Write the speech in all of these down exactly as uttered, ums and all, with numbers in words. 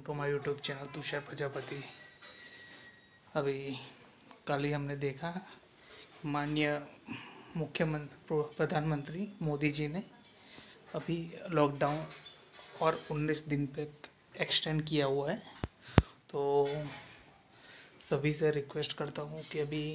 To my YouTube channel Tushar Prajapati. अभी कल ही हमने देखा माननीय मुख्यमंत्री प्रधानमंत्री मोदी जी ने अभी लॉकडाउन और उन्नीस दिन पे एक्सटेंड किया हुआ है। तो सभी से रिक्वेस्ट करता हूँ कि अभी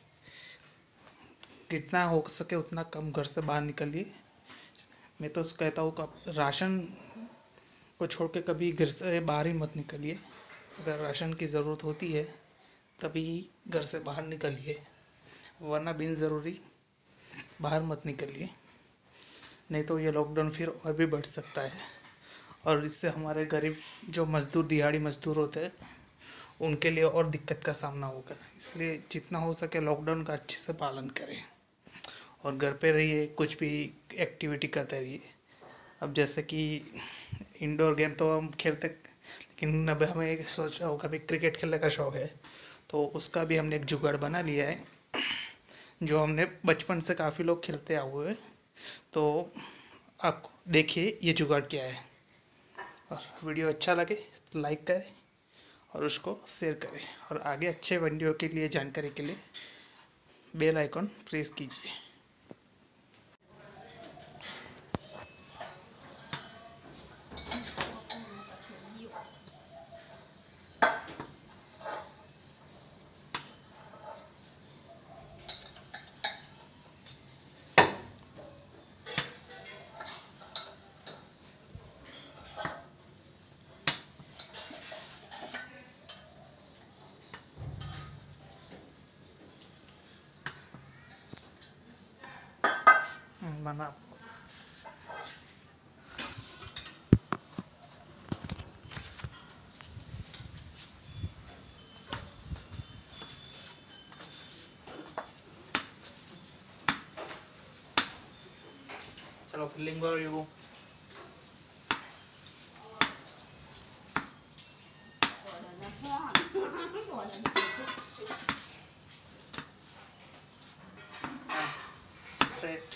जितना हो सके उतना कम घर से बाहर निकलिए। मैं तो कहता हूँ कि राशन को छोड़ के कभी घर से बाहर ही मत निकलिए। अगर राशन की ज़रूरत होती है तभी घर से बाहर निकलिए, वरना बिन ज़रूरी बाहर मत निकलिए, नहीं तो ये लॉकडाउन फिर और भी बढ़ सकता है। और इससे हमारे गरीब जो मज़दूर दिहाड़ी मज़दूर होते हैं उनके लिए और दिक्कत का सामना होगा। इसलिए जितना हो सके लॉकडाउन का अच्छे से पालन करें और घर पे रहिए, कुछ भी एक्टिविटी करते रहिए। अब जैसे कि इंडोर गेम तो हम खेलते, लेकिन अब हमें एक सोचा होगा भी क्रिकेट खेलने का शौक़ है, तो उसका भी हमने एक जुगाड़ बना लिया है जो हमने बचपन से काफ़ी लोग खेलते आए हुए हैं। तो आप देखिए ये जुगाड़ क्या है, और वीडियो अच्छा लगे तो लाइक करें और उसको शेयर करें, और आगे अच्छे वीडियो के लिए जानकारी के लिए बेल आइकॉन प्रेस कीजिए। बना चलो फिलिंग करो ये स्ट्रेट।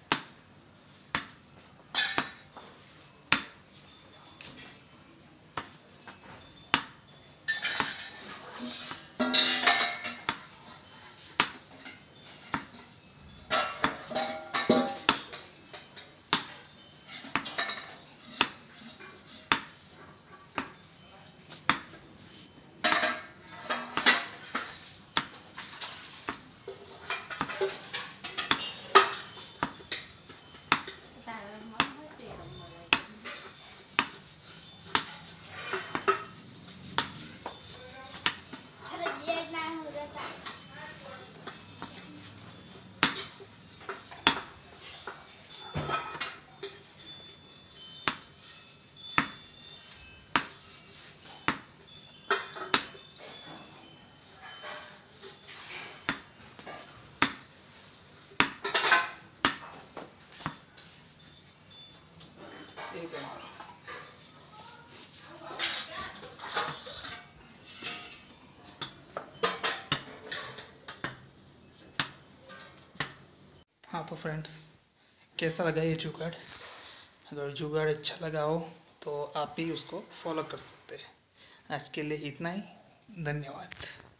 एक है। हाँ तो फ्रेंड्स, कैसा लगा ये जुगाड़? अगर जुगाड़ अच्छा लगा हो तो आप भी उसको फॉलो कर सकते हैं। आज के लिए इतना ही, धन्यवाद।